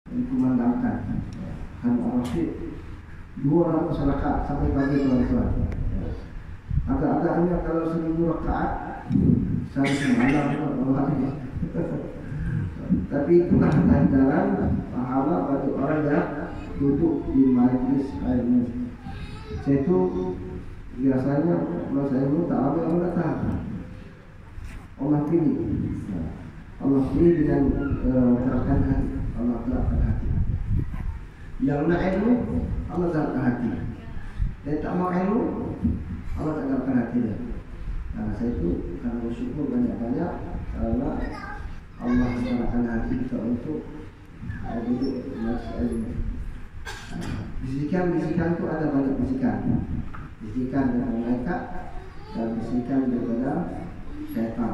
dikumandangkan. Harun Ar-Rasyid 200 rakaat sampai pagi tuan-tuan. Agak-agaknya kalau 1000 rakaat sehari semalam Allah. Tapi itulah ganjaran pahala bagi orang yang duduk di majlis ilmu. Saya itu biasanya kalau saya ilmu tak ambil orang datang. Allah pilih dengan gerakan hati. Allah gerakkan hati. Yang nak ilmu Allah gerakkan hati. Dia tak mau ilmu Allah tak gerakkan hati dia. Nah, saya itu karena bersyukur banyak-banyak karena Allah gerakkan hati kita untuk duduk di majlis ilmu. Bisikan-bisikan itu ada banyak bisikan. Bisikan dari malaikat dan bisikan daripada syaitan.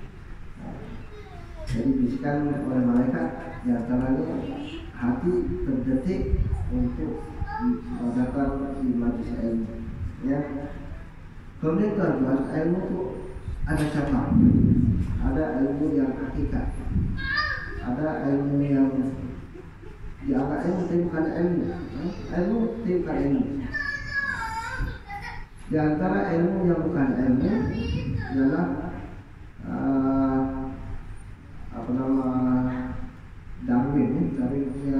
Jadi bisikan oleh malaikat yang antaranya hati terdetik untuk datang di majlis ilmu. Ya. Kemudian tuan-tuan, ilmu itu ada cabang. Ada ilmu yang hakikat. Ada ilmu yang dianggap ilmu tapi bukan ilmu. Ilmu tapi bukan ilmu. Di antara ilmu yang bukan ilmu adalah apa nama Darwin punya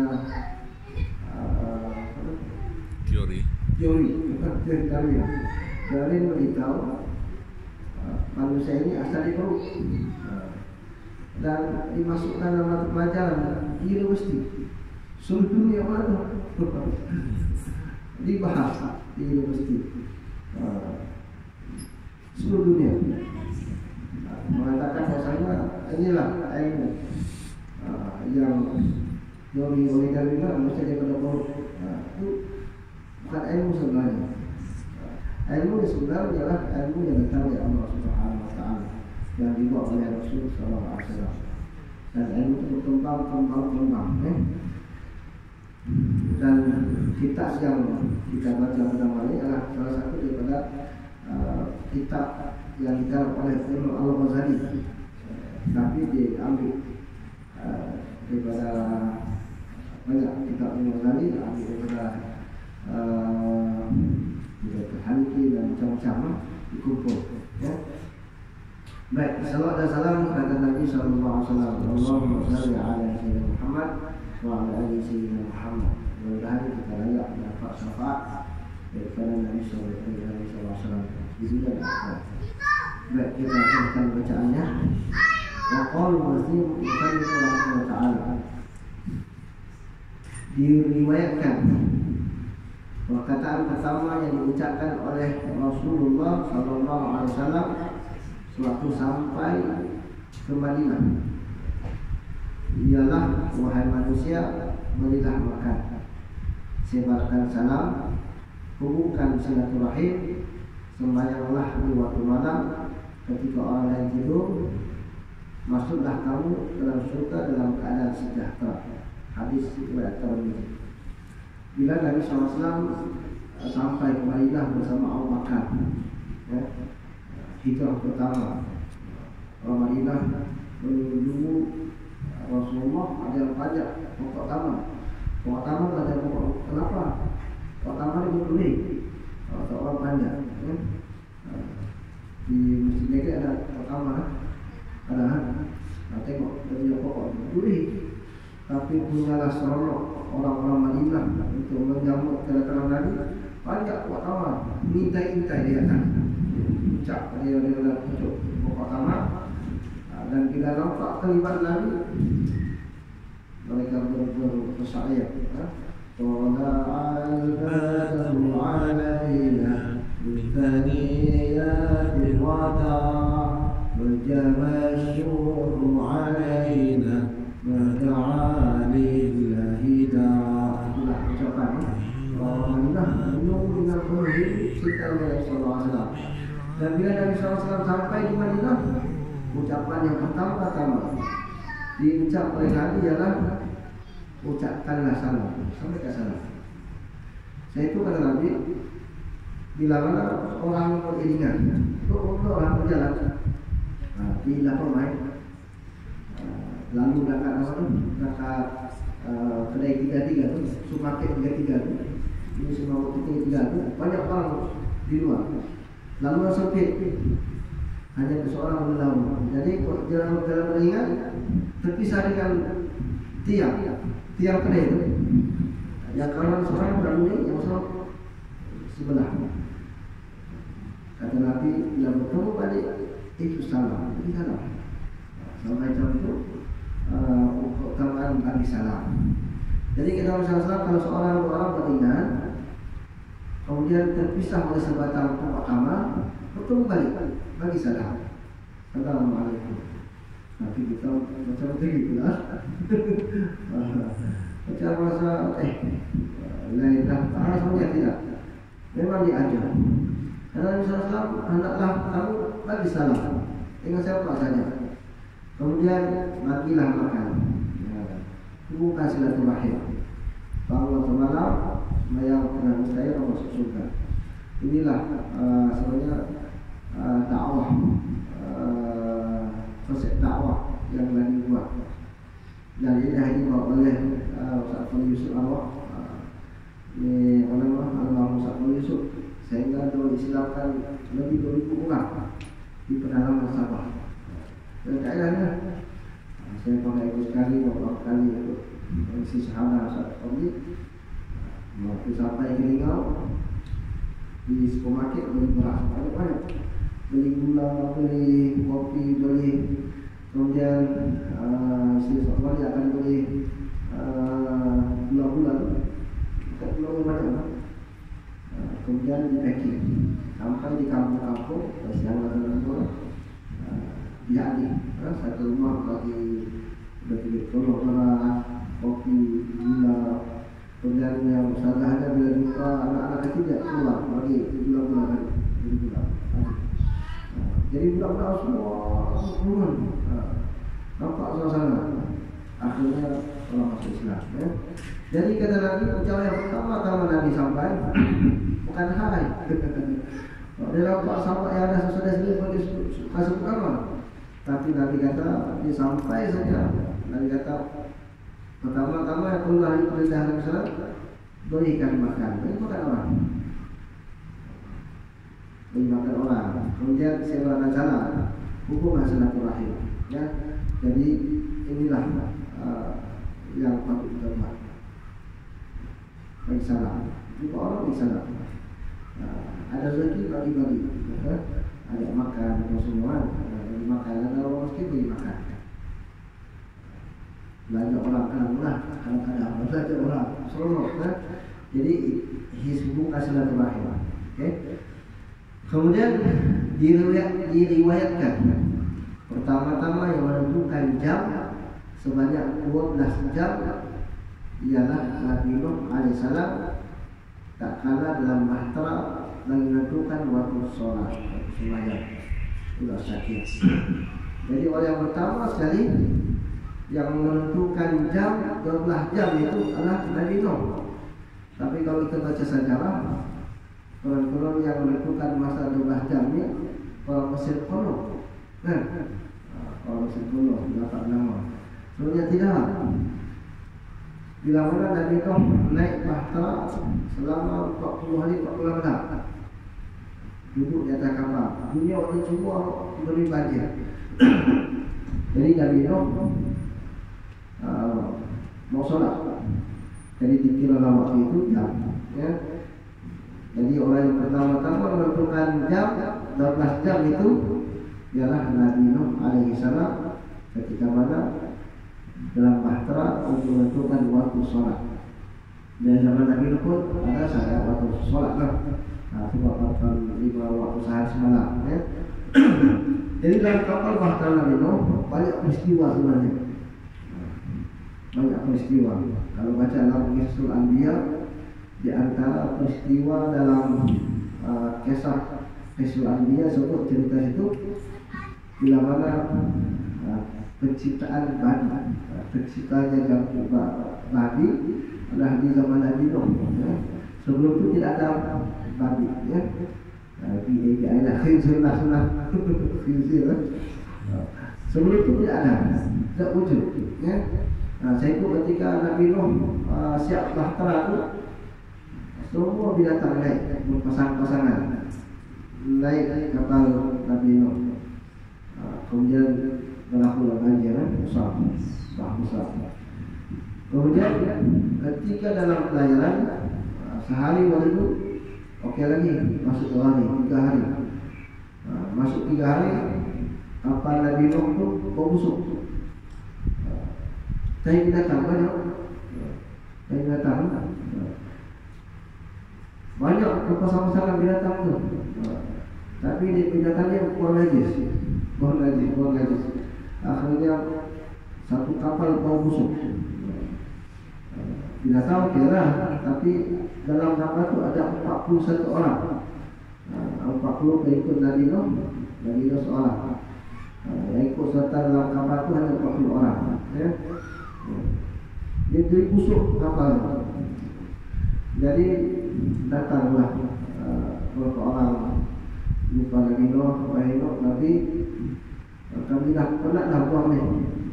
teori Darwin. Darwin beritahu manusia ini asal dari perut dan dimasukkan dalam pelajaran universiti seluruh dunia mana dibahas di universiti seluruh dunia mengatakan bahasanya inilah ilmu yang teori oleh Darwin manusia daripada perut. Itu bukan ilmu sebenarnya. Ilmu yang sebenarnya adalah ilmu yang datang dari Allah Subhanahu Wa Taala yang dibawa oleh Rasul Sallallahu Alaihi Wasallam. Dan ilmu itu berkembang. Dan kitab yang kita baca pertama ini adalah salah satu daripada kitab yang dikarang oleh Imam Al-Ghazali, tapi diambil daripada banyak kitab Imam Al-Ghazali diambil daripada Haniki dan macam-macam dikumpul. Ya. Baik, salawat dan salam kepada Nabi sallallahu alaihi wasallam. Allahumma shalli ala sayyidina Muhammad wa ala ali sayyidina Muhammad. Mudah-mudahan kita layak mendapat syafaat daripada Nabi sallallahu alaihi wasallam di dunia dan akhirat. Baik, kita akan bacaannya. Wa qala Muslim sallallahu alaihi wasallam diriwayatkan perkataan pertama yang diucapkan oleh Rasulullah sallallahu alaihi wasallam sewaktu sampai ke Madinah ialah, wahai manusia, berilah makan, sebarkan salam, hubungkan silaturahim, sembahyanglah di waktu malam ketika orang lain tidur, masuklah kamu dalam surga dalam keadaan sejahtera. Hadis riwayat Tirmidzi. Bila Nabi SAW sampai ke Madinah bersama Abu Bakar, ya, hijrah pertama orang Madinah menuju Rasulullah ada pajak pokok taman. Pokok taman ada pokok kenapa? Pokok taman itu boleh atau orang panjang. Ya. Di Masjid Negeri ada pokok taman, ada. Tengok dari pokok boleh. Tapi punyalah seronok orang-orang Madinah untuk menyambut kedatangan Nabi. Banyak pokok taman, intai-intai dia akan ucap dia dalam pucuk pokok taman. Dan bila nampak kelibat Nabi, mereka bersayap. Tala'al badru alaina bithaniyati wada wajama syuhru alaina mada'a lillahi da'a. Itulah ucapan Alhamdulillah menunggu dengan penuh cinta Nabi SAW. Dan bila Nabi SAW sampai di Madinah, ucapan yang pertama-tama diucap oleh Nabi ialah ucapkanlah salam. Sampaikan salam. Saya itu kata Nabi, bila mana orang beriringan, untuk orang berjalan, bila pemain lalu dekat ada yang tiga tu, supermarket tiga tu, ini semua tiga tu, banyak orang di luar. Lalu sempit, hanya seorang berlalu. Jadi jalan ringan terpisah dengan tiang kedai itu. Yang kanan seorang berlalu, yang seorang sebelah. Kata Nabi, bila bertemu balik itu salam, ini salam. Salam macam itu keutamaan bagi salam. Jadi kita misalnya kalau seorang dua orang beriman, kemudian terpisah oleh sebatang tempat amal, bertemu balik bagi salam. Assalamualaikum. Tapi kita macam begitu lah. Macam masa lain dah, semuanya tidak. Memang diajar. Karena misalnya hendaklah kamu bagi salam dengan siapa saja. Kemudian bagilah makan. Hubungkan silaturahim. Bahwa semalam yang pernah saya masuk surga. Inilah sebenarnya dakwah, konsep dakwah yang lagi buat. Dan ini dah dibawa oleh Ustaz Fadli Yusuf Arwah. Ini Almarhum Ustaz Fadli Yusuf. Sehingga diislamkan lebih 2,000 orang di pedalaman Sabah. Dan keadaannya saya pernah ikut sekali, beberapa kali ikut si sahabat Ustaz Fadli. Waktu sampai ke Lingau di supermarket beli beras banyak, beli gula, beli kopi, beli kemudian si Ustaz Fadli akan beli gula-gula, gula banyak. Kemudian di packing sampai di kampung-kampung siang dan sore dihadir satu rumah bagi telur beras, kopi, gula. Kemudian yang usahanya bila jumpa anak-anak kecil dia keluar bagi gula-gula tadi, gula. Jadi budak-budak semua turun, nampak suasana. Akhirnya orang masuk Islam. Jadi kata Nabi, ucapan yang pertama Nabi sampai bukan hai. Dia nampak sahabat yang ada sesudah sini bagi kasut pertama. Tapi Nabi kata, dia sampai saja. Nabi kata, pertama-tama yang keluar dari perintah Nabi SAW, berikan makan. Beri makan orang. Beri makan orang. Kemudian sewa salam, hubunglah silaturahim. Ya, jadi inilah yang patut kita buat. Bagi salam. Jumpa orang bagi salam. Ada rezeki bagi-bagi. Ada makan, ada semua. Bagi makan, ada orang miskin bagi makan. Belanja orang kadang-kadang, kadang-kadang belanja orang seronok. Jadi hubungkan silaturahim. Okay? Kemudian diriwayatkan pertama-tama yang menentukan jam sebanyak 12 jam ialah Nabi Nuh alaihissalam, tak kala dalam bahtera dan menentukan waktu sholat sembahyang. Sudah sakit. Jadi orang yang pertama sekali yang menentukan jam 12 jam itu adalah Nabi Nuh. Tapi kalau kita baca sejarah, orang-orang yang menentukan masa 12 jam ini orang Mesir kuno. Orang Mesir kuno dapat nama. Sebenarnya tidak. Bila mana Nabi Nuh naik bahtera selama 40 hari 40 malam, duduk di atas kapal. Dunia orang semua beri banjir. Jadi Nabi Nuh mau solat. Jadi dikira waktu itu jam. Ya. Jadi orang yang pertama-tama menentukan jam 12 jam itu ialah Nabi Nuh alaihissalam ketika mana dalam bahtera untuk menentukan waktu sholat. Dan zaman Nabi Nuh pun ada saya waktu sholat lah. Itu waktu 5 waktu sehari semalam. Ya. Jadi dalam kapal bahtera Nabi Nuh banyak peristiwa sebenarnya. Banyak peristiwa. Kalau baca dalam Kisah Anbiya, di antara peristiwa dalam kisah Anbiya sebut cerita itu bila mana penciptaan penciptanya babi adalah di zaman Nabi Nuh. Ya. Sebelum itu tidak ada babi. Ya. Nabi ada sunah khinzir. Sebelum itu tidak ada, tidak wujud. Ya. Nah, saya itu ketika Nabi Nuh siap bahtera itu, semua binatang naik berpasang-pasangan naik kapal Nabi Nuh. Kemudian berlaku banjir besar. Kemudian ketika dalam pelayaran sehari waktu itu oke lagi, masuk 2 hari, 3 hari. Masuk 3 hari kapal Nabi Nuh itu bau busuk. Saya binatang banyak. Banyak berpasang-pasangan binatang tu. Tapi di binatangnya buang najis. Akhirnya satu kapal bau busuk. Binatang kira, tapi dalam kapal itu ada 41 orang. 40 ikut Nabi Nuh seorang. Yang ikut serta dalam kapal itu hanya 40 orang. Ya. Dia jadi busuk kapal. Jadi datanglah beberapa orang lupa Nabi Nuh, Nabi kami dah penat dah buang ni,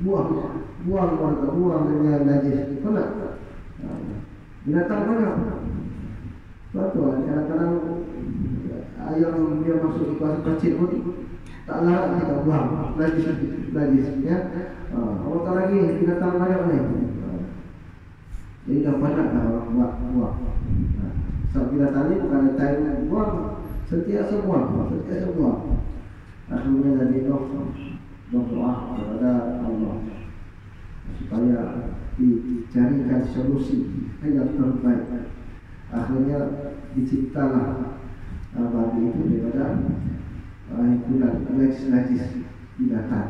buang dengan najis, penat. Binatang banyak. Betul, kadang-kadang ayam dia masuk di kawasan kecil pun tak larat kita buang najis, ya. Apatah lagi binatang banyak ni. Jadi dah banyak dah orang buang. Sebab binatang ni bukan time buang, sentiasa buang. Akhirnya Nabi Nuh berdoa kepada Allah supaya dicarikan solusi yang terbaik. Akhirnya diciptalah babi itu daripada himpunan najis binatang.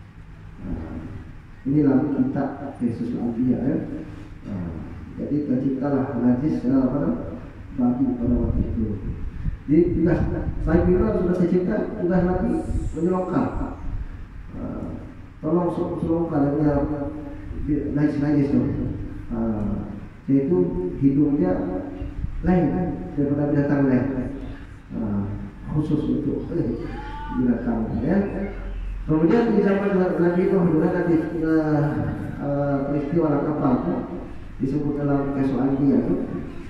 Inilah kitab Yesus Al-Anbiya, ya. Jadi terciptalah najis babi pada waktu itu. Jadi tugas saya kira sudah saya cipta, tugas Nabi menyelongkar. Tolong selongkar najis tu. Yaitu hidungnya lain daripada binatang lain. Khusus untuk binatang, ya. Kemudian di zaman Nabi Nuh ada peristiwa kapal itu disebut dalam kisah Anbiya itu.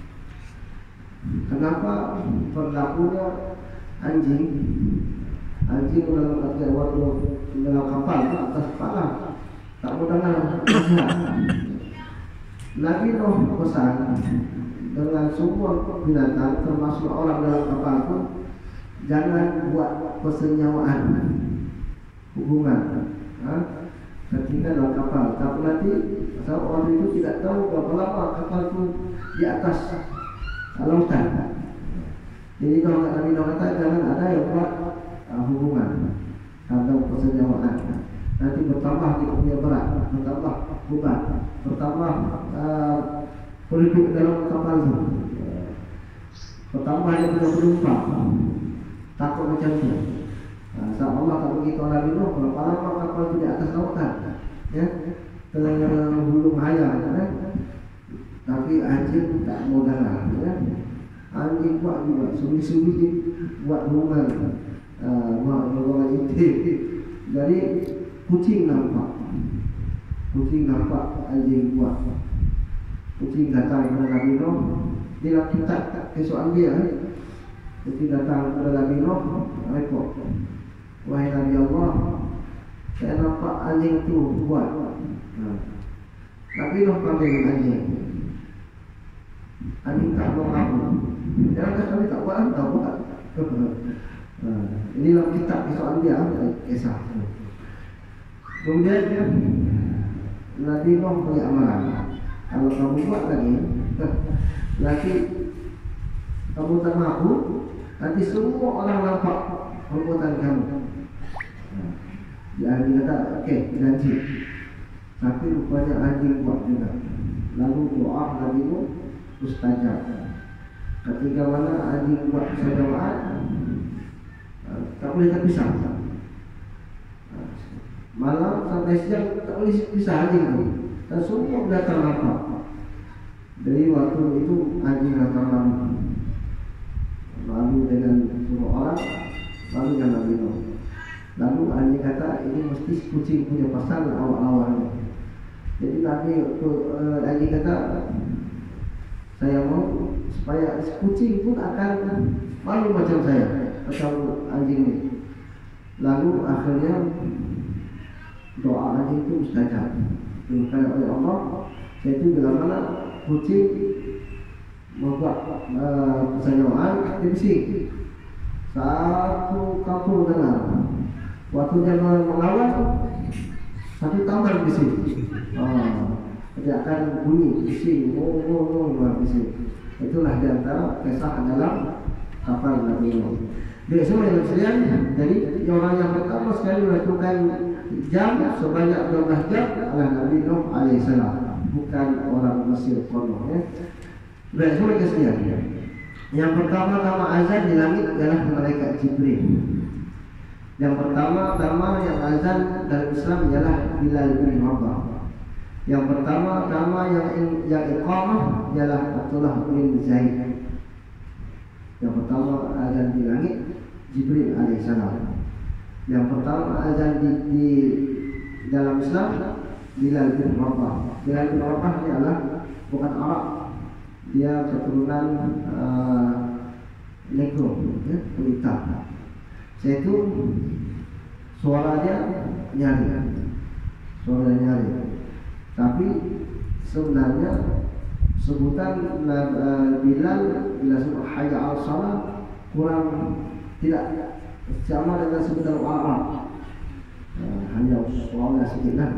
Kenapa berlakunya anjing dalam artian waktu dalam kapal atas kepala tak mau dengar nasihat. Nabi Nuh pesan dengan semua binatang termasuk orang dalam kapal itu jangan buat persenyawaan hubungan ketika dalam kapal. Tapi nanti sebab orang itu tidak tahu berapa lama kapal itu di atas lautan. Jadi kalau Nabi Nuh kata jangan ada yang buat hubungan atau persenyawaan. Nanti bertambah dia punya berat, bertambah beban, bertambah penduduk dalam kapal itu, bertambah dia punya penumpang. Takut macam tu. Sebab Allah tak beritahu Nabi Nuh berapa lama kapal itu di atas lautan, ya, terhulung hayal, ya. Tapi anjing tak mau dengar, ya. Anjing buat juga suri-suri buat hubungan, hubungan intim. Jadi kucing nampak anjing buat. Kucing datang kepada Nabi Nuh di dalam kitab Kisah Anbiya. Kucing datang kepada Nabi Nuh, repot. Wahai Nabi Allah, saya nampak anjing tu buat. Nabi Nuh panggil anjing. Anjing tak mau ngaku. Jangan kami tak buat. Inilah kitab Kisah Anbiya, kisah. Kemudian Nabi Nuh punya amalan. Kalau kamu buat lagi kamu tak mampu, nanti semua orang nampak perbuatan kamu. Dia kata, okey, janji. Tapi rupanya anjing buat juga. Lalu doa Nabi Nuh mustajab. Ketika mana anjing buat persaudaraan, tak boleh terpisah. Malam sampai siang tak boleh pisah anjing tu. Dan semua datang nampak. Dari waktu itu anjing datang lalu dengan semua orang, lalu dengan Nabi Nuh. Lalu anjing kata ini mesti kucing punya pasal awal-awalnya. Jadi Nabi lagi kata, saya mau supaya kucing pun akan malu macam saya atau anjing ini. Lalu akhirnya doa anjing itu mustajab. Diberikan oleh Allah. Yaitu bila mana kucing membuat kesenangan, dia bising. Satu kampung dengar. Waktu dia melawan, satu tambah bising. Dia akan bunyi bising, bising. Itulah di antara kisah dalam kapal Nabi Nuh. Jadi semua yang sekalian, jadi orang yang pertama sekali melakukan jam sebanyak 12 jam adalah Nabi Nuh alaihissalam, bukan orang Mesir kuno. Baik, semua yang sekalian. Yang pertama nama azan di langit adalah malaikat Jibril. Yang pertama nama yang azan dalam Islam ialah Bilal bin Rabah. Yang pertama nama yang iqamah ialah Abdullah bin Zaid. Yang pertama azan di langit Jibril alaihissalam. Yang pertama azan di dalam Islam Bilal bin Rabah. Bilal bin Rabah ini adalah bukan Arab, dia keturunan Negro, pelita. Yaitu suaranya nyari, tapi sebenarnya sebutan Bilal bila sebut hayya al salah kurang tidak sama dengan sebutan Arab. Hanya suara sedikitlah.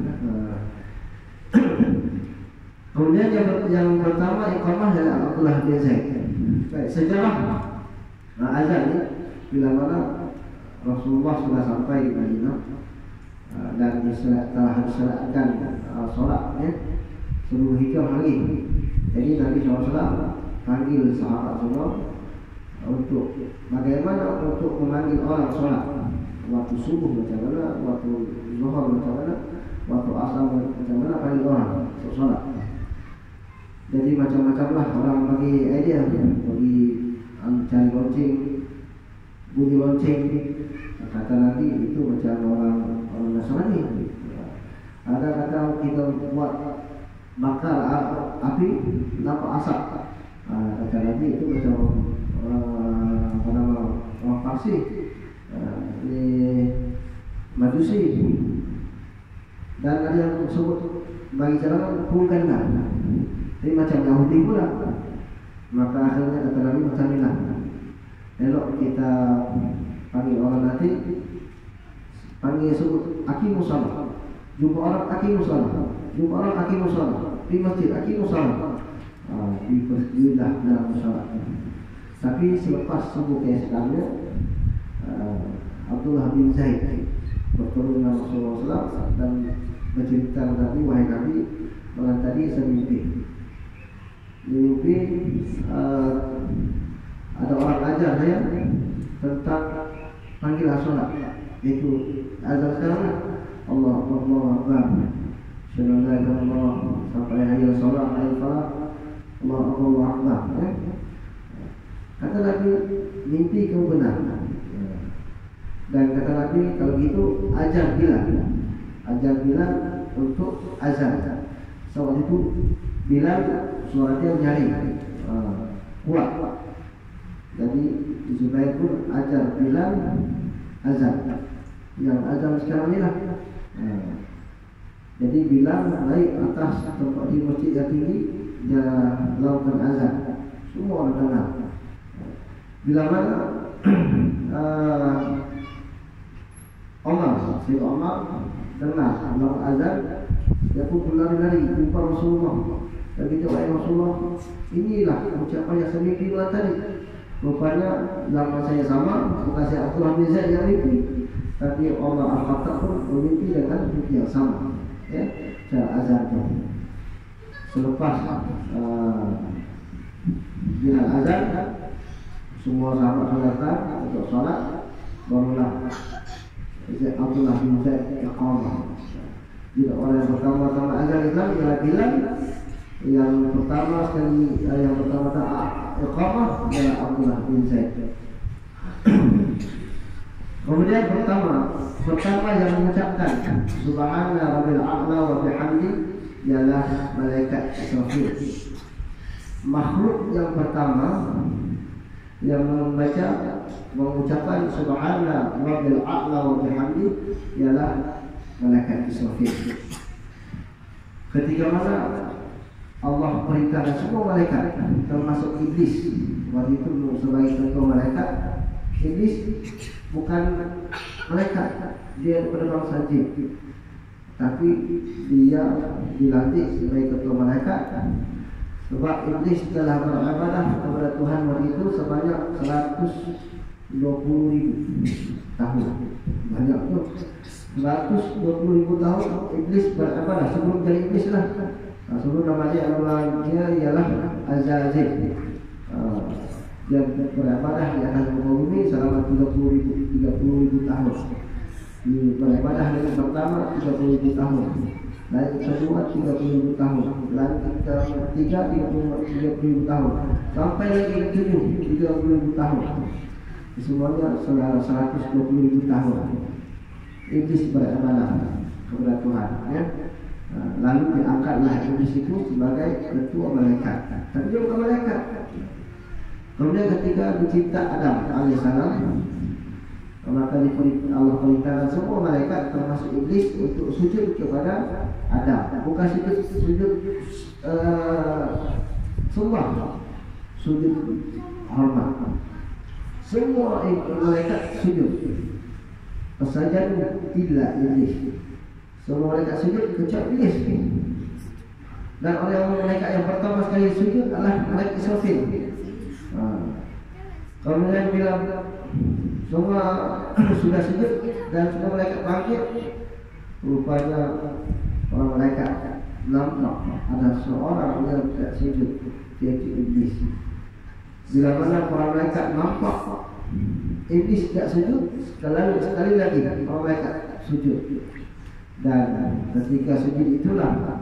Kemudian yang pertama iqamah adalah Abdullah bin Zaid. Baik, sejarah azan ini bila mana Rasulullah sudah sampai di Madinah dan telah disolatkan solatnya seluruh 3 hari. Jadi Nabi SAW panggil sahabat semua untuk bagaimana untuk memanggil orang solat. Waktu subuh macam mana, waktu zuhur macam mana, waktu asar macam mana panggil orang untuk solat. Jadi macam-macamlah orang bagi idea, bagi cari lonceng, bunyi lonceng. Kata Nabi itu macam orang Nasrani. Ada kata kita buat bakar api nampak asap. Kata Nabi itu macam orang Parsi, ini Majusi. Dan ada yang sebut bagi cara pulganda. Ini macam Yahudi pula. Maka akhirnya kata Nabi macam inilah. Elok kita panggil orang nanti, panggil sebut Aqimus Shalah. Jumpa orang Aqimus Shalah, jumpa orang Aqimus Shalah di masjid Aqimus Shalah. Diperjudah dalam salat. Tapi selepas subuh keesokannya Abdullah bin Zaid bertemu dengan Rasulullah SAW dan bercerita kepada Nabi, wahai Nabi, malam tadi saya mimpi ada orang ajar saya tentang panggilan solat, yaitu azan sekarang Allahu Akbar, Allah sampai hayya solat, hayya falah, Allahu Akbar. Kata Nabi, mimpi kau benar. Dan kata Nabi, kalau gitu ajar Bilal untuk azan. Saat itu Bilal suaranya nyari, kuat. Jadi Zubair pun ajar Bilal azan. Yang azan sekarang ini lah. Jadi Bilal naik atas tempat di masjid yang tinggi, dia lakukan azan. Semua orang dengar. Bila mana Sayyid Omar dengar lakukan azan, dia pun berlari-lari jumpa Rasulullah. Dan kita, wahai Rasulullah, inilah ucapan yang saya mimpi malam tadi. Rupanya nama saya sama, bukan saya Abdullah bin Zaid yang mimpi, tapi Omar Al-Khattab pun bermimpi dengan mimpi yang sama. Ya, cara azan itu. Selepas Bilal azan, semua sahabat datang untuk sholat, barulah Abdullah bin Zaid iqamah. Bila orang yang pertama-tama azan Islam ialah Bilal. Yang pertama sekali iqamah ialah Abdullah bin Zaid. Kemudian pertama yang mengucapkan Subhana Rabbil A'la wa bihamdi ialah malaikat Israfil. Makhluk yang pertama yang mengucapkan subhana rabbil a'la wa bihamdi ialah malaikat Israfil. Ketika mana Allah perintahkan semua malaikat termasuk iblis, waktu itu sebagai contoh malaikat, iblis bukan malaikat, dia penerbang saja, tapi dia dilantik sebagai ketua malaikat. Sebab iblis telah beribadah kepada Tuhan waktu itu sebanyak 120.000 tahun. Banyak tu, 120.000 tahun iblis beribadah sebelum jadi iblis lah. Sebelum namanya dia ialah Azazil. Dia beribadah di atas muka bumi selama 30.000 tahun. Beribadah yang pertama 30.000 tahun, lain kedua 30.000 tahun, lain ketiga 30.000 tahun, sampai lagi ketujuh 30.000 tahun. Semuanya 120.000 tahun iblis beribadah kepada Tuhan, ya. Lalu diangkatlah iblis itu sebagai ketua malaikat, tapi dia bukan malaikat. Kemudian ketika dicipta Adam alaihissalam, maka Allah perintahkan semua malaikat termasuk iblis untuk sujud kepada Adam. Bukan sujud sembah, sujud hormat. Semua malaikat sujud. Pasajadu illa iblis. Semua malaikat sujud kecuali iblis. Dan orang malaikat yang pertama sekali sujud adalah malaikat Israfil. Kemudian bila semua sudah sujud dan semua malaikat bangkit, rupanya orang malaikat nampak ada seorang yang tidak sujud, yaitu iblis. Bila mana para malaikat nampak iblis tidak sujud, sekali lagi para malaikat sujud. Dan ketika sujud itulah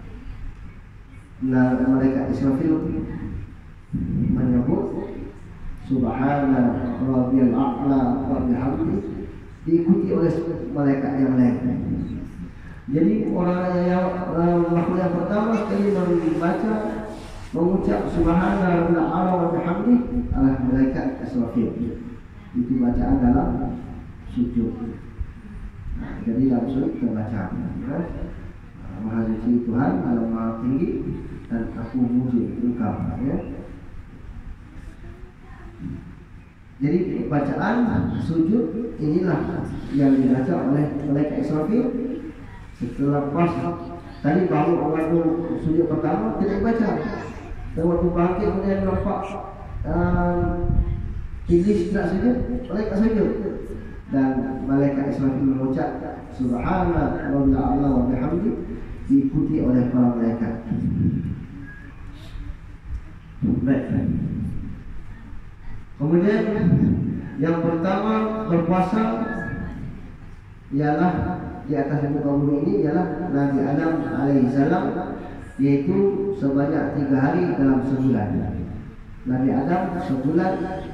malaikat Israfil menyebut subhana rabbil a'la wa bihamdi, diikuti oleh malaikat yang lain. Jadi orang yang makhluk yang pertama sekali membaca mengucap subhana rabbil a'la wa bihamdi adalah malaikat Israfil. Itu bacaan dalam sujud. Jadi dalam sujud terbaca, Maha Suci Tuhan, Alam Maha Tinggi, dan aku muji Engkau, ya. Jadi bacaan sujud inilah yang dibaca oleh malaikat Israfil. Setelah pas tadi baru waktu sujud pertama tidak baca. Dan waktu bangkit kemudian nampak iblis tidak sujud, malaikat sujud. Dan malaikat Israfil mengucap subhana rabbil a'la wa bihamdi, diikuti oleh para malaikat. Baik. Kemudian yang pertama berpuasa ialah di atas muka bumi ini ialah Nabi Adam alaihissalam, yaitu sebanyak 3 hari dalam sebulan. Nabi Adam sebulan,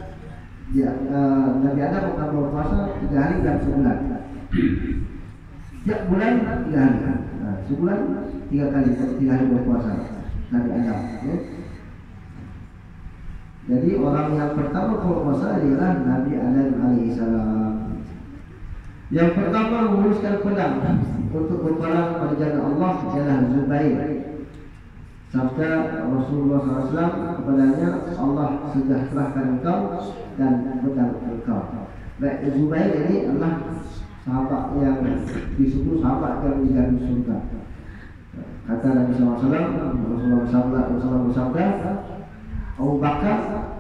Nabi Adam akan berpuasa 3 hari dalam sebulan. Setiap bulan 3 hari, sebulan 3 kali, 3 hari berpuasa Nabi Adam, ya. Jadi orang yang pertama berpuasa ialah Nabi Adam alaihissalam. Yang pertama menguruskan pedang untuk berperang pada jalan Allah ialah Zubair. Sabda Rasulullah SAW kepadanya, Allah sejahterahkan engkau dan pedang engkau. Baik, Zubair ini adalah sahabat yang disebut sahabat yang dijamin surga. Kata Nabi SAW, Rasulullah bersabda, Abu Bakar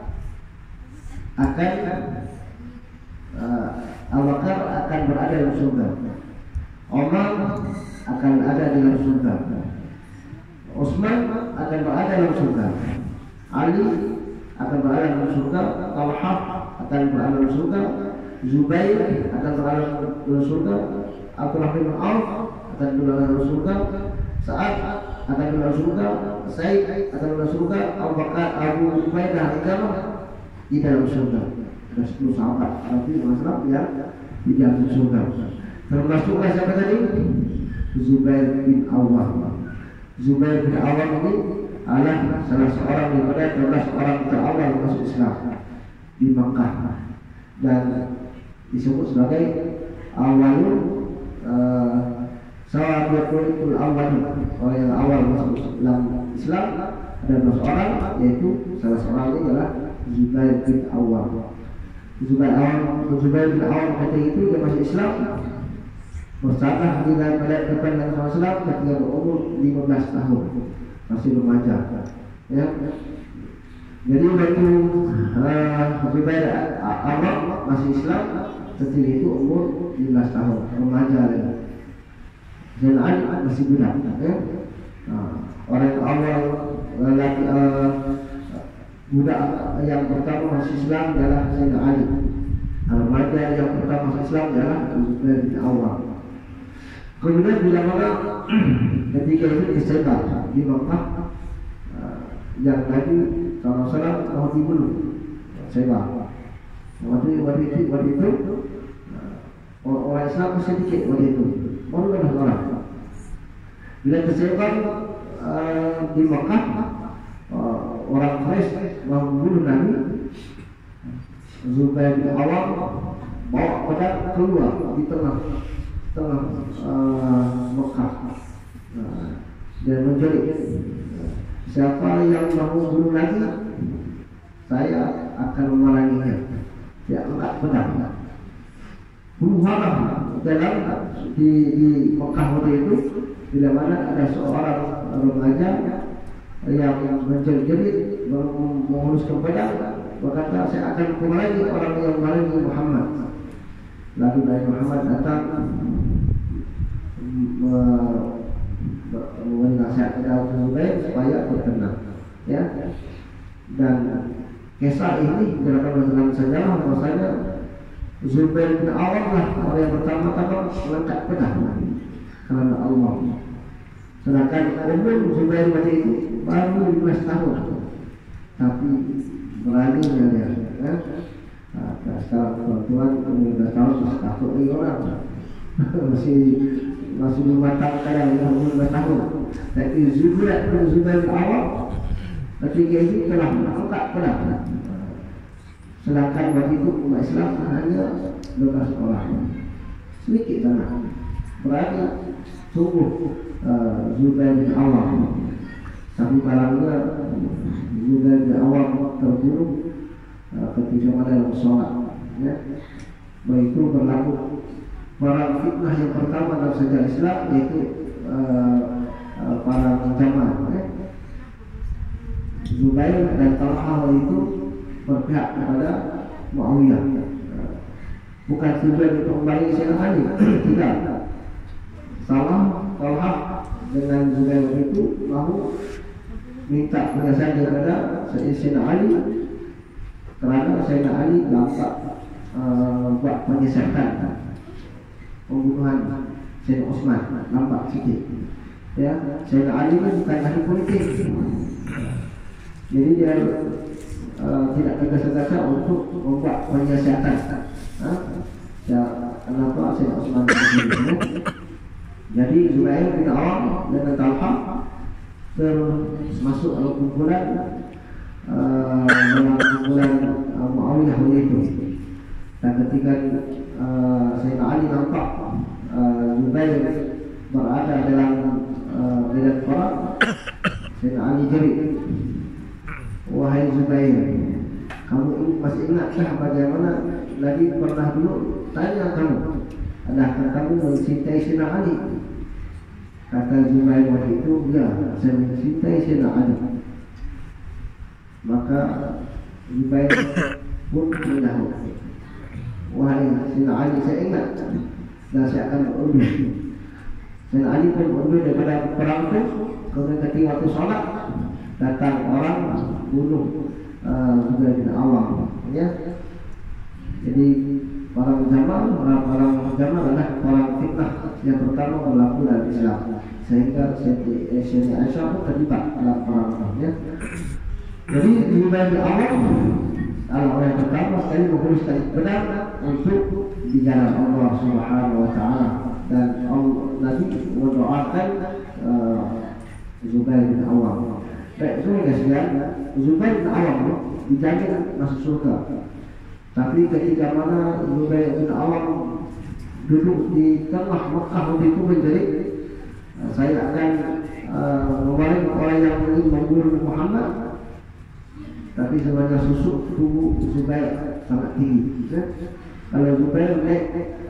akan berada dalam surga, Umar akan ada dalam surga, Utsman akan berada dalam surga, Ali akan berada dalam surga, Talha akan berada dalam surga, Zubair akan berada dalam surga, Abdurrahman bin Auf akan berada dalam surga, Sa'ad akan dalam surga, Said akan dalam surga, Abu Ubaidah Al-Jarrah di dalam surga. Ada 10 sahabat Nabi SAW yang di dalam surga. Termasuklah siapa tadi? Zubair bin Awwam. Zubair bin Awam ini adalah salah seorang daripada 12 orang terawal masuk Islam di Makkah dan disebut sebagai awalul sawabiqul awal, orang yang awal masuk dalam Islam ada 12 orang, yaitu salah seorang ini adalah Zubair bin Awam. Zubair bin Awam ketika itu dia masuk Islam bersama dengan depan Nabi SAW ketika berumur 15 tahun, masih remaja. Ya. Jadi waktu Zubair Awam masih Islam ketika itu umur 15 tahun, remaja lagi. Dan Ali masih budak. Ya. Orang awal lelaki budak yang pertama masuk Islam adalah Sayyidina Ali. Remaja yang pertama masuk Islam adalah Zubair bin Awam. Kemudian bila mana ketika itu disebar di Makkah, yang Nabi SAW mau dibunuh, sebar. Waktu itu orang Islam sedikit waktu itu, baru 12 orang. Bila tersebar di Makkah, orang Quraisy mau membunuh Nabi. Zubair bin Awam bawa pedang keluar di tengah Mekah dan menjerit, siapa yang mau bunuh lagi, saya akan memeranginya. Dia angkat pedang. Huru-hara dalam di Mekah waktu itu, bila mana ada seorang remaja yang menjerit menguruskan pedang, berkata, saya akan memerangi orang yang memerangi Muhammad. Lalu Nabi Muhammad datang menasihatkan Zubair supaya bertenang, ya. Dan kisah ini dalam sejarah bahwasanya Zubair bin Awam lah orang yang pertama-tama mengangkat pedang karena Allah. Sedangkan umur Zubair waktu itu baru 15 tahun, tapi beraninya dia. Ya. Sekarang tuan umur 15 tahun masih takut lagi orang. masih mematangkan yang umur 15 tahun. Tapi Zubair bin Awam ketika itu telah mengangkat pedang. Sedangkan waktu itu umat Islam hanya 12 orang, sedikit sangat. Berani sungguh Zubair bin Awam. Tapi barangnya Zubair bin Awam terbunuh ketika dalam sholat. Ya. Begitu berlaku perang fitnah yang pertama dalam sejarah Islam, yaitu perang Jamal. Ya. Zubair dan Talha itu berpihak kepada Muawiyah. Bukan tujuan untuk membalingi Sayyidina Ali. Tidak. Salah Talha dengan Zubair itu mahu minta penjelasan daripada Sayyidina Ali, kerana Sayyidina Ali nampak buat penyiasatan pembunuhan Sayyidina Utsman, nampak sikit. Ya, Sayyidina Ali kan bukan ahli politik. Jadi dia tidak tergesa-gesa untuk membuat penyiasatan. Ya, kenapa Sayyidina Utsman begini? Jadi Zubair bin Awam dengan Talha termasuk dalam kumpulan Muawiyah itu. Dan ketika Sayyidina Ali nampak Zubair berada dalam perang, Sayyidina Ali jerit, wahai Zubair, kamu masih ingatkah bagaimana Nabi pernah dulu tanya kamu, adakah kamu mencintai Sayyidina Ali? Kata Zubair waktu itu, ya, saya mencintai Sayyidina Ali. Maka Zubair pun menjawab, wahai Sayyidina Ali, saya ingat dan saya akan berundur. Sayyidina Ali pun berundur daripada perang itu. Kemudian ketika waktu sholat datang orang bunuh Zubair bin Awam. Ya. Jadi perang Jamal adalah perang fitnah yang pertama berlaku dalam Islam, sehingga Sayyidina Aisyah pun terlibat dalam perang itu. Ya. Jadi Zubair bin Awam adalah orang yang pertama sekali menguruskan pedang untuk di jalan Allah Subhanahu Wa Taala, dan Nabi mendoakan Zubair bin Awam. Baik, itu sekalian, Zubair bin Awam dijamin masuk surga. Tapi ketika mana Zubair bin Awam duduk di tengah Mekah itu menjadi saya akan mewarik orang yang ingin membunuh Muhammad, tapi sebenarnya susuk tubuh Zubair sangat tinggi. Kalau Zubair naik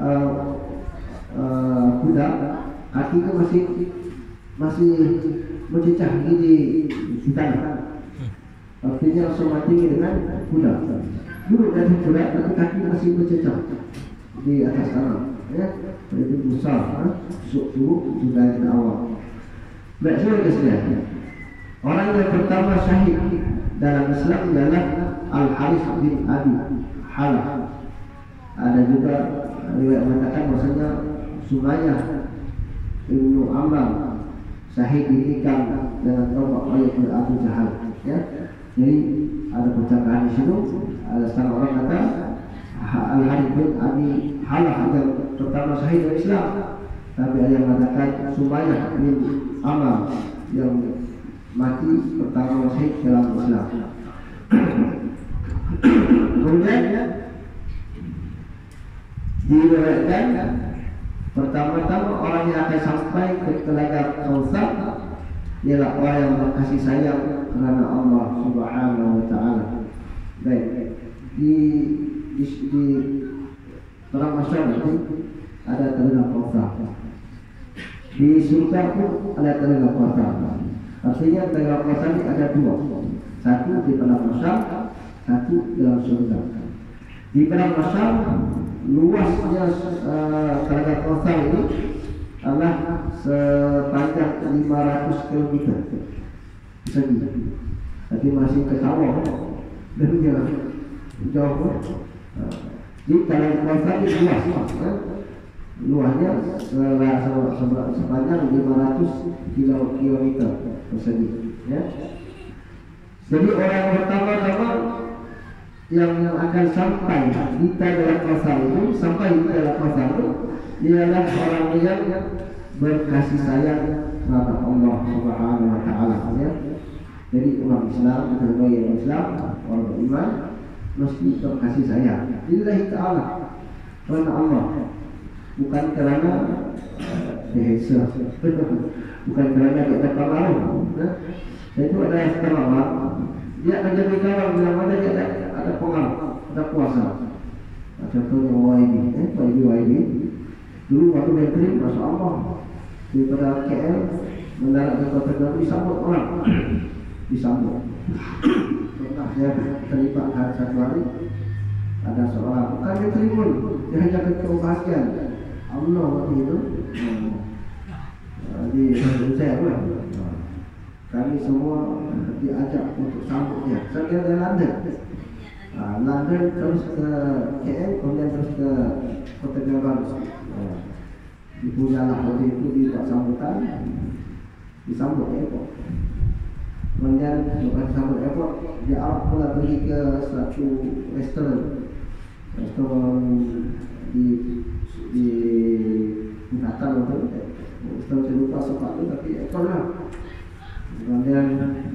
kuda, kakinya masih mencecah di tanah. Artinya sama tinggi dengan kuda. Duduk dari kuda, tapi kaki masih mencecah di atas tanah. Ya, itu besar. Subuh Zubair bin Awam. Baik, saudara, orang yang pertama syahid dalam Islam adalah Al-Harith bin Abi Halah. Ada juga riwayat mengatakan bahwasanya Sumayyah Ibnu Amr syahid ditikam dengan tombak oleh Abu Jahal. Ya, jadi ada percakapan di situ. Ada setengah orang kata Al-Harith bin Abi Halah yang pertama syahid dalam Islam, tapi ada yang mengatakan Sumayyah bin Amr yang mati pertama syahid dalam Islam. Kemudian diriwayatkan pertama-tama orang yang akan sampai ke telaga Kautsar ialah orang yang berkasih sayang kerana Allah Subhanahu wa taala. Baik, di perang Masyar itu ada telaga Kautsar. Di surga pun ada telaga Kautsar. Artinya telaga Kautsar ini ada dua. Satu di perang Masyar, satu dalam surga. Di perang Masyar luasnya telaga Kautsar ini adalah sepanjang 500 km persegi. Tapi masih ke sawah dan jauh. Di telaga Kautsar ini luasnya sepanjang 500 km persegi. Ya. Jadi orang pertama-tama yang akan sampai di telaga Kautsar itu, sampai di telaga Kautsar itu ialah orang yang berkasih sayang kepada Allah Subhanahu wa taala. Ya. Jadi umat Islam, orang Islam, orang beriman mesti berkasih sayang lillahi taala, karena Allah, bukan kerana dihesa, bukan kerana kita pengaruh. Itu ada setengah orang dia akan jadi kawan bila mana dia ada pengaruh, ada kuasa. Contohnya YB dulu waktu menteri, Masya Allah, daripada KL mendarat ke Kota Baru disambut orang, disambut. Pernah saya terlibat hari satu hari, ada seorang bukan menteri pun, dia hanya ketua bahagian Allah waktu itu di Indonesia pun. Kami semua diajak untuk sambut dia. Saya kira dari London. London terus ke KL, kemudian terus ke Kota Baru. Dipunyalah waktu itu dibuat sambutan, disambut airport. Kemudian lepas disambut airport, dia Arab pula pergi ke satu restoran di Natal itu. Restoran saya lupa sebab itu, tapi airport lah. Kemudian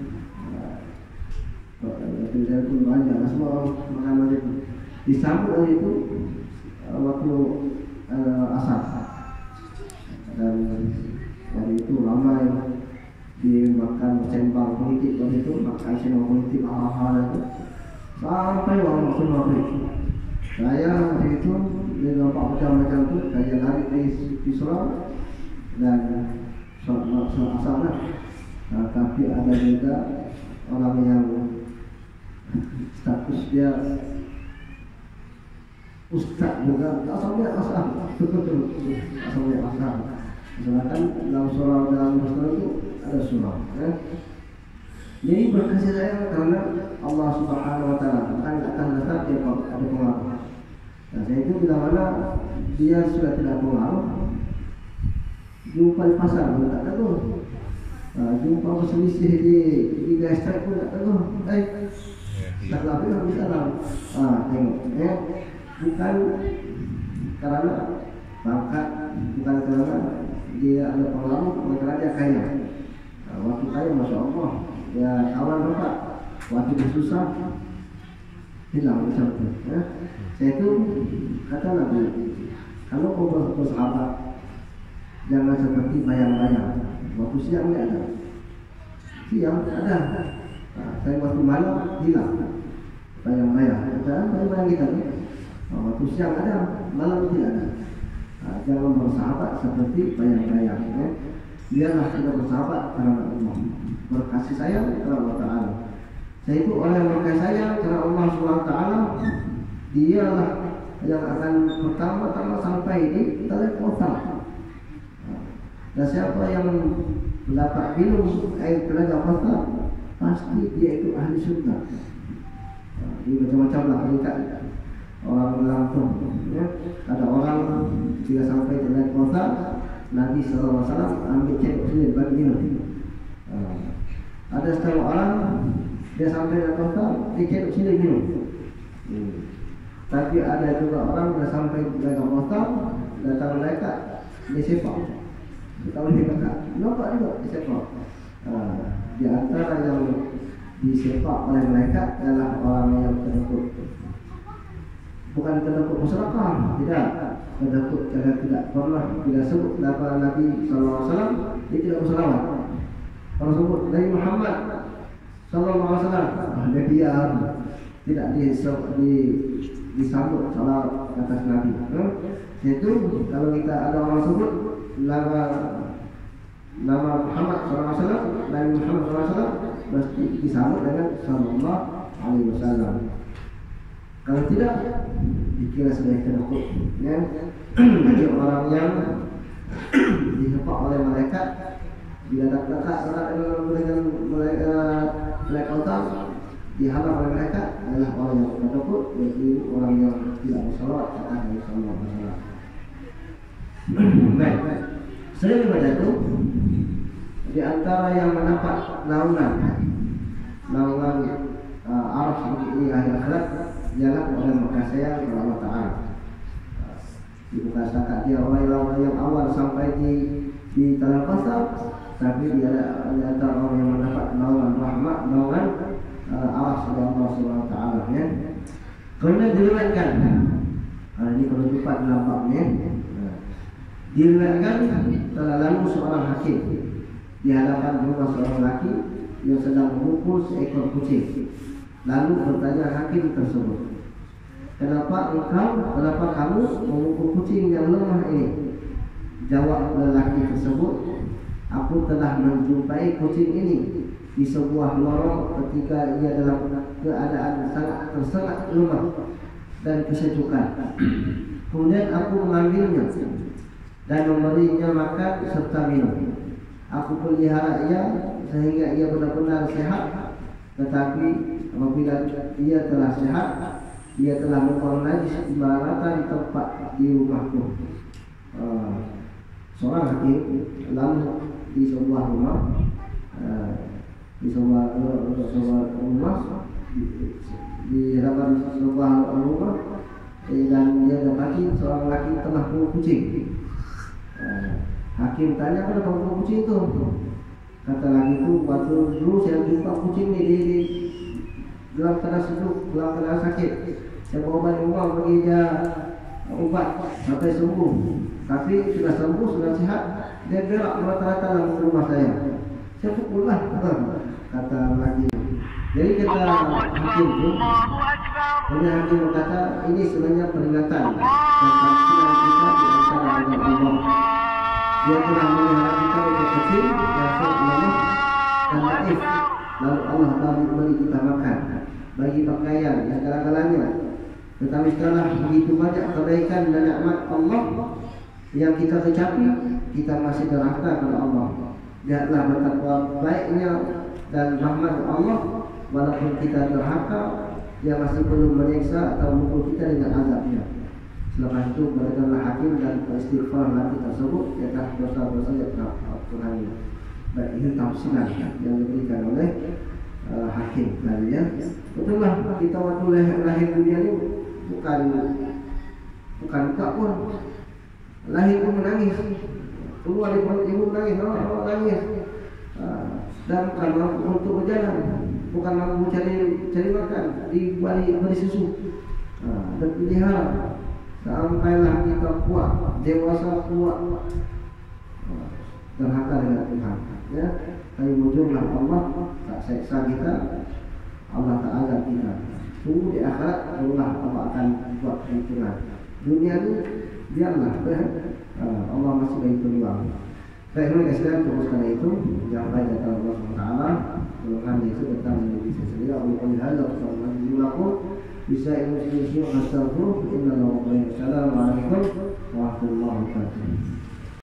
saya pun banyak semua makanan itu disambut oleh itu waktu asar, dan hari itu ramai dimakan sembang politik waktu itu, makan sembang politik hal-hal itu sampai orang semua itu. Saya hari itu dia nampak macam-macam tu, saya lari di surau dan solat asar lah. Tapi ada juga orang yang status dia ustaz juga, asalnya asal, betul asalnya asal. Misalkan dalam surau itu ada surau. Ya. Jadi berkasih sayang karena Allah Subhanahu wa taala, bukan datang dia ada pengaruh. Nah, saya itu bila mana dia sudah tidak pengaruh, jumpa di pasar pun tak tahu. Jumpa berselisih di gastrik pun tak tahu. Tak lalu tak bisa lah. Tengok. Bukan kerana pangkat, bukan kerana dia ada pengaruh, bukan kerana dia kaya. Waktu kaya Masya Allah, ya kawan bapak, waktu dia susah hilang macam itu. Ya. Saya itu kata Nabi, kalau kau bersahabat jangan seperti bayang-bayang. Waktu siang tidak ada, siang ada. Saya waktu malam hilang bayang-bayang. Kita bayang-bayang kita tu. Waktu siang ada, malam tidak ada. Jangan bersahabat seperti bayang-bayang. Ya. Biarlah kita bersahabat karena Allah, berkasih sayang karena Allah Taala. Saya itu orang yang berkasih sayang karena Allah Subhanahu Wa Taala. Dialah yang akan pertama-tama sampai di Telaga Kautsar. Dan siapa yang mendapat minum air Telaga Kautsar, pasti dia itu ahli surga. Ini macam-macam lah peringkat orang berlangsung. Ya. Ada orang jika sampai Telaga Kautsar, Nabi SAW ambil cek sini bagi minum. Ada setengah orang dia sampai Telaga Kautsar, dia cek sini minum. Tapi ada juga orang dah sampai Telaga Kautsar, datang mereka dia sepak. Kita boleh dekat, nampak juga dia sepak. Di antara yang disepak oleh mereka adalah orang yang terikut. Bukan terikut masyarakat, tidak. Terikut karena tidak pernah tidak sebut nama Nabi SAW, dia tidak bersalawat. Kalau sebut Nabi Muhammad SAW, dia diam, tidak disambut salat atas Nabi. Itu kalau kita ada orang sebut nama Muhammad SAW, Nabi Muhammad SAW, mesti disambut dengan Sallallahu Alaihi Wasallam. Kalau tidak, dikira sebagai terikut. Ya, bagi orang yang disepak oleh malaikat, bila dekat dengan Telaga Kautsar, dihalang oleh mereka adalah orang yang terikut, yaitu orang yang tidak bersalawat atas Nabi Sallallahu Alaihi Wasallam. Baik, selain daripada itu, di antara yang mendapat naungan araf di akhir akhirat ialah orang yang berkasih sayang kepada Allah Taala. Bukan setakat dia orang yang awal sampai di Telaga Kautsar, tapi dia ada antara orang yang mendapat naungan rahmat, naungan araf dari Allah Subhanahu Wa Taala. Ya. Kemudian diriwayatkan, ini penunjukan dalam bab ni. Diriwayatkan telah lalu seorang hakim di hadapan rumah seorang lelaki yang sedang memukul seekor kucing. Lalu bertanya hakim tersebut, kenapa kamu memukul kucing yang lemah ini? Jawab lelaki tersebut, aku telah menjumpai kucing ini di sebuah lorong ketika ia dalam keadaan sangat tersengat lemah dan kesejukan. Kemudian aku mengambilnya dan memberinya makan serta minum. Aku pelihara ia sehingga ia benar-benar sehat. Tetapi apabila ia telah sehat, ia telah membuang najis sembarangan tempat di rumahku. Seorang hakim lalu di sebuah rumah, di hadapan sebuah rumah, dan dia dapati seorang lelaki tengah memukul kucing. Hakim tanya, kenapa memukul kucing itu? Kata lagi itu, waktu dulu saya jumpa kucing ini di dalam keadaan sejuk, dalam keadaan sakit. Saya bawa balik rumah bagi dia ubat sampai sembuh. Tapi sudah sembuh, sudah sehat, dia berak rata-rata dalam rumah saya. Saya pukullah, kata lagi. Jadi kata hakim itu, kemudian hakim berkata, ini sebenarnya peringatan dan kesaksian kita di antara Allah. Dia telah memelihara kita untuk kecil, dasar lemah dan naif. Lalu Allah beri kita makan, bagi pakaian dan segala-galanya. Tetapi setelah begitu banyak kebaikan dan nikmat Allah yang kita kecapi, kita masih derhaka kepada Allah. Lihatlah betapa baiknya dan rahmat Allah. Walaupun kita derhaka, dia masih belum menyiksa atau memukul kita dengan azabnya. Selepas itu berikanlah hakim dan istighfar nanti tersebut di atas dosa-dosa yang telah Tuhan. Baik, ini tafsiran yang diberikan oleh hakim tadi ya. Betullah kita waktu lahir dunia ini bukan buka pun. Lahir pun menangis. Keluar dari perut ibu menangis, nangis. dan bukan mampu untuk berjalan, bukan mampu cari makan di balik susu, dan pelihara sampailah kita kuat, dewasa kuat, derhaka dengan Tuhan. Ya, tapi muncullah Allah tak seksa kita, Allah tak azab kita. Tunggu di akhirat, Allah akan buat perhitungan. Dunia ini biarlah, Allah masih bagi peluang. Baik, mereka sedang teruskan itu yang baik dari Allah SWT. Keluhan itu datang dari bisa sendiri. Allah Alhamdulillah, Assalamualaikum bisa ilmu sini astagfirullah. Assalamualaikum warahmatullahi wabarakatuh.